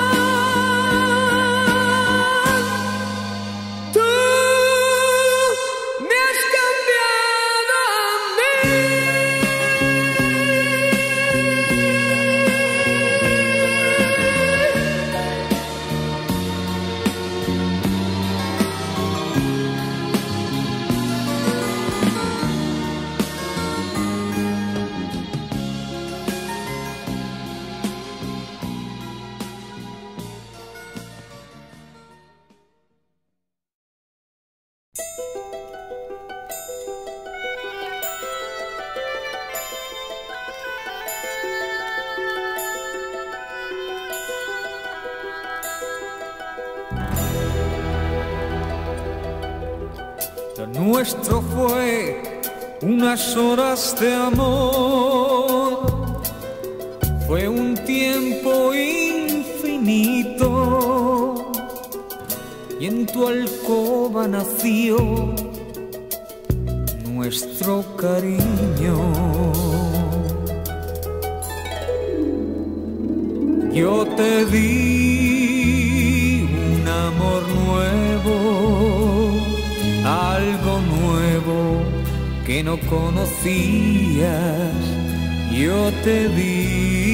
Lo nuestro fue unas horas de amor, fue un tiempo infinito, y en tu alcoba nació nuestro cariño. Yo te di un amor nuevo, algo nuevo que no conocías. Yo te di,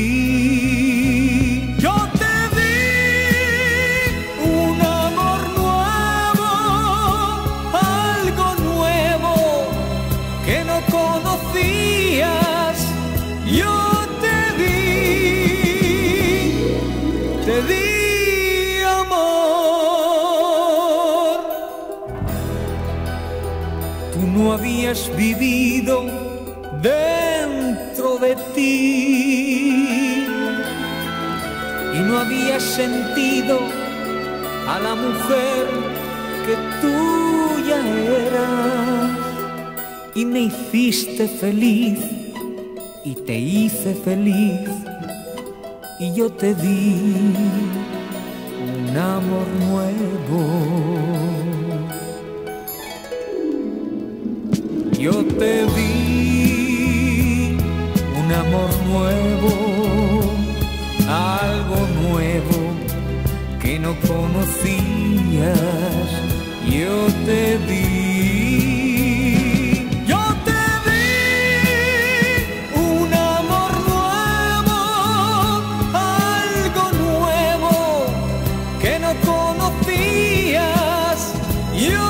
yo te di un amor nuevo, algo nuevo que no conocías. Yo te di, te di no habías vivido dentro de ti y no habías sentido a la mujer que tú ya eras, y me hiciste feliz y te hice feliz, y yo te di un amor nuevo. Yo te di un amor nuevo, algo nuevo que no conocías. Yo te di, yo te di un amor nuevo, algo nuevo que no conocías. Yo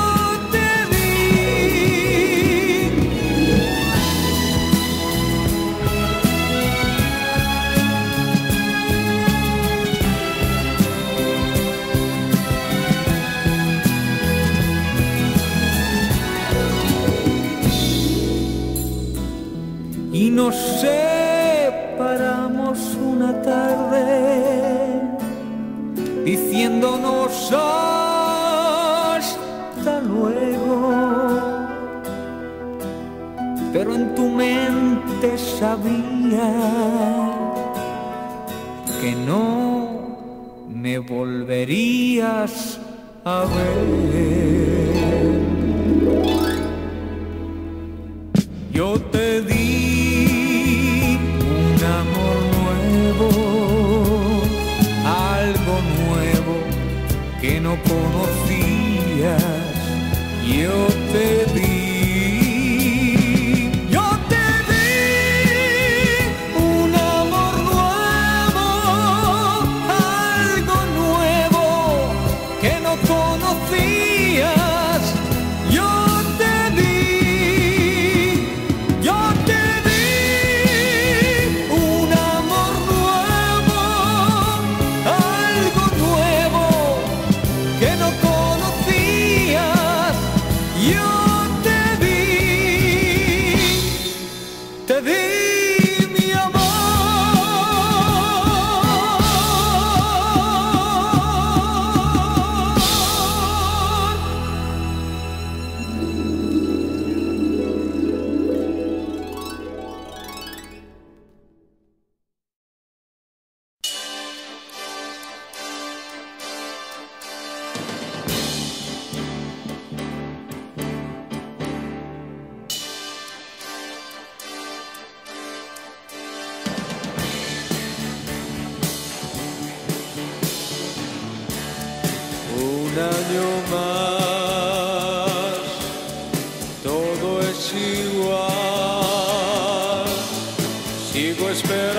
y nos separamos una tarde diciéndonos hasta luego, pero en tu mente sabía que no me volverías a ver. Yo te di un amor nuevo, algo nuevo que no conocías. Yo te di, yo te di un amor nuevo, algo nuevo que no conocías. Yo te di, yo te di un amor nuevo, algo nuevo que no conocías. año más, todo es igual, sigo esperando.